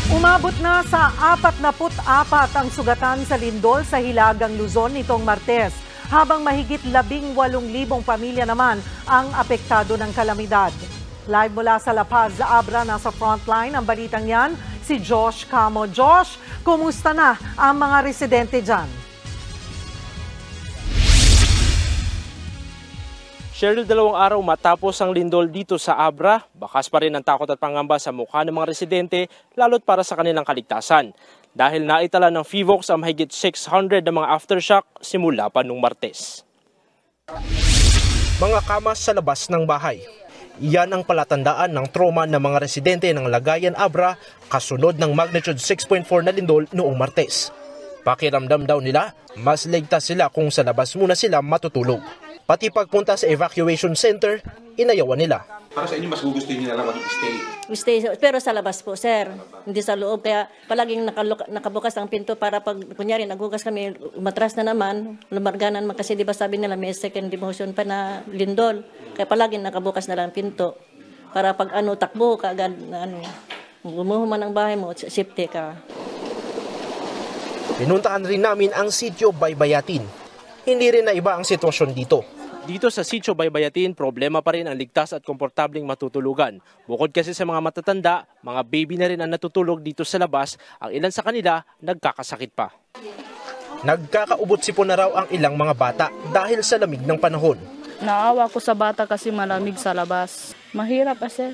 Umabot na sa 44 ang sugatan sa lindol sa Hilagang Luzon nitong Martes, habang mahigit 18,000 pamilya naman ang apektado ng kalamidad. Live mula sa La Paz, Abra, nasa frontline ang balitang yan, si Josh Camo. Josh, kumusta na ang mga residente dyan? Cheryl, 2 araw matapos ang lindol dito sa Abra, bakas pa rin ang takot at pangamba sa mukha ng mga residente, lalo't para sa kanilang kaligtasan. Dahil naitala ng FIVOX ang mahigit 600 na mga aftershock simula pa nung Martes. Mga kamas sa labas ng bahay. Iyan ang palatandaan ng trauma ng mga residente ng Lagayan, Abra, kasunod ng magnitude 6.4 na lindol noong Martes. Pakiramdam daw nila, mas ligtas sila kung sa labas muna sila matutulog. Pati pagpunta sa evacuation center, inayawan nila. Para sa inyo, mas gugustuhin nyo na lang Stay, pero sa labas po, sir. Hindi sa loob. Kaya palaging nakabukas ang pinto para pag, kunyari, naghugas kami, umatras na naman, lumarganan man kasi, di ba sabi nila, may second demotion pa na lindol. Kaya palaging nakabukas na lang pinto. Para pag takbo ka agad, gumuho man ang bahay mo, safety ka. Pinuntaan rin namin ang sitio Baybayatin. Hindi rin na iba ang sitwasyon dito. Dito sa sitio Baybayatin, problema pa rin ang ligtas at komportabling matutulugan. Bukod kasi sa mga matatanda, mga baby na rin ang natutulog dito sa labas, ang ilan sa kanila nagkakasakit pa. Nagkakaubot sipon na raw ang ilang mga bata dahil sa lamig ng panahon. Naawa ko sa bata kasi malamig sa labas. Mahirap sir.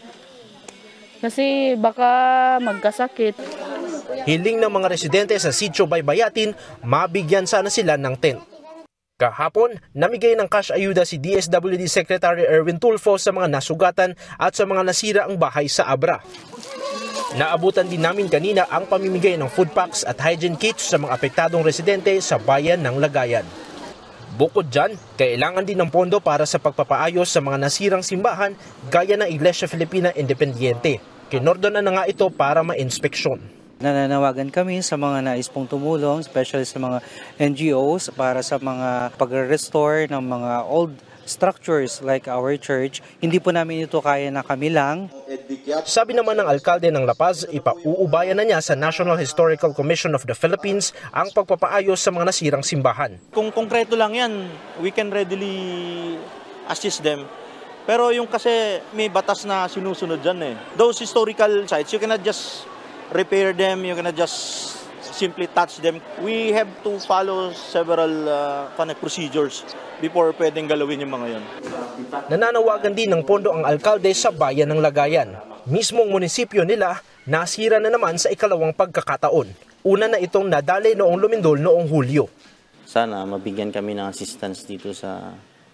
Kasi baka magkasakit. Hiling ng mga residente sa sitio Baybayatin, mabigyan sana sila ng tent. Kahapon, namigay ng cash ayuda si DSWD Secretary Erwin Tulfo sa mga nasugatan at sa mga nasira ang bahay sa Abra. Naabutan din namin kanina ang pamimigay ng food packs at hygiene kits sa mga apektadong residente sa bayan ng Lagayan. Bukod dyan, kailangan din ng pondo para sa pagpapaayos sa mga nasirang simbahan gaya ng Iglesia Filipina Independiente. Kinordonan na nga ito para ma-inspeksyon. Nananawagan kami sa mga nais pong tumulong, especially sa mga NGOs para sa mga pag-restore ng mga old structures like our church. Hindi po namin ito kaya na kami lang. Sabi naman ng alkalde ng La Paz, ipauubayan na niya sa National Historical Commission of the Philippines ang pagpapaayos sa mga nasirang simbahan. Kung konkreto lang yan, we can readily assist them. Pero yung kasi may batas na sinusunod dyan eh. Those historical sites, you cannot just repair them, you cannot just simply touch them. We have to follow several procedures before pwedeng galawin yung mga yon. Nananawagan din ng pondo ang alkalde sa bayan ng Lagayan. Mismong munisipyo nila, nasira na naman sa ikalawang pagkakataon. Una na itong nadali noong lumindol noong Hulyo. Sana mabigyan kami ng assistance dito sa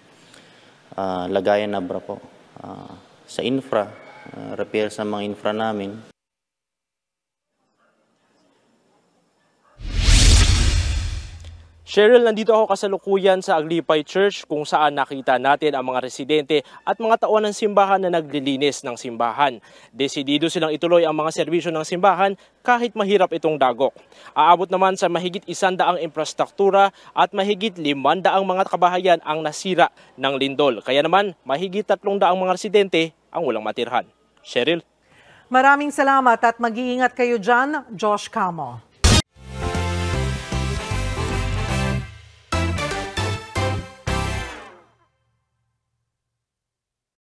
Lagayan, Abra po. Sa infra, repair sa mga infra namin. Cheryl, nandito ako kasalukuyan sa Aglipay Church kung saan nakita natin ang mga residente at mga tauhan ng simbahan na naglilinis ng simbahan. Desidido silang ituloy ang mga serbisyo ng simbahan kahit mahirap itong dagok. Aabot naman sa mahigit 100 infrastruktura at mahigit 500 mga kabahayan ang nasira ng lindol. Kaya naman, mahigit 300 mga residente ang walang matirhan. Cheryl? Maraming salamat at mag-iingat kayo dyan, Josh Camo.